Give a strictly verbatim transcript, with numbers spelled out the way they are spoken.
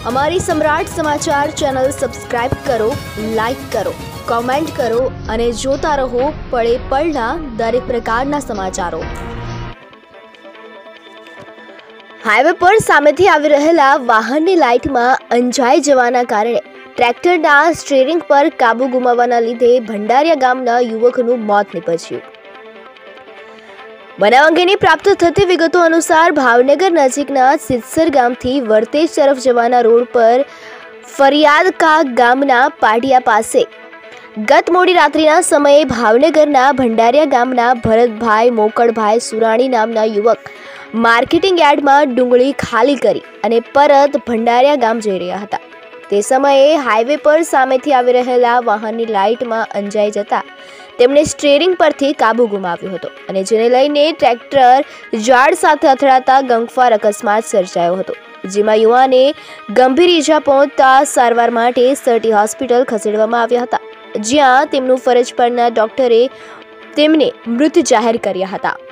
અમારી Samrat Samachar channel subscribe કરો, like કરો, કોમેન્ટ કરો અને જોતા રહો પળે પળના દરેક પ્રકારના સમાચારો। હાઈવે પર સામેથી આવી રહેલા વાહનની લાઇટમાં અંજાઈ જવાના કારણે ટ્રેક્ટરના સ્ટીયરિંગ પર કાબુ ગુમાવવાના લીધે ભંડારિયા ગામના યુવકનું મોત નીપજ્યું। બનાવ અંગેની પ્રાપ્ત થતી વિગતો અનુસાર ભાવનગર નજીકના સિદ્સર ગામથી વર્તેજ તરફ જવાના રોડ પર ફરિયાદકા ગામના પાટિયા પાસે ગત મોડી રાત્રિના સમયે ભાવનગરના ભંડારિયા ગામના ભરતભાઈ મોકળભાઈ સુરાણી નામના યુવક માર્કેટિંગ યાર્ડમાં ડુંગળી ખાલી કરી અને પરત ભંડારિયા ગામ જઈ રહ્યા હતા। તે સમયે હાઈવે પર સામેથી આવી રહેલા વાહનની લાઇટમાં અંજાઈ જતા તેમણે સ્ટીયરિંગ પરથી કાબુ ગુમાવ્યો હતો અને જેને લઈને ટ્રેક્ટર ઝાડ સાથે અથડાતા ગંગફાર અકસ્માત સર્જાયો હતો, જેમાં યુવાને ગંભીર ઈજા પહોંચતા સારવાર માટે સટી હોસ્પિટલ ખસેડવામાં આવ્યા હતા, જ્યાં તેમનું ફરજ પરના ડોક્ટરે તેમને મૃત જાહેર કર્યા હતા।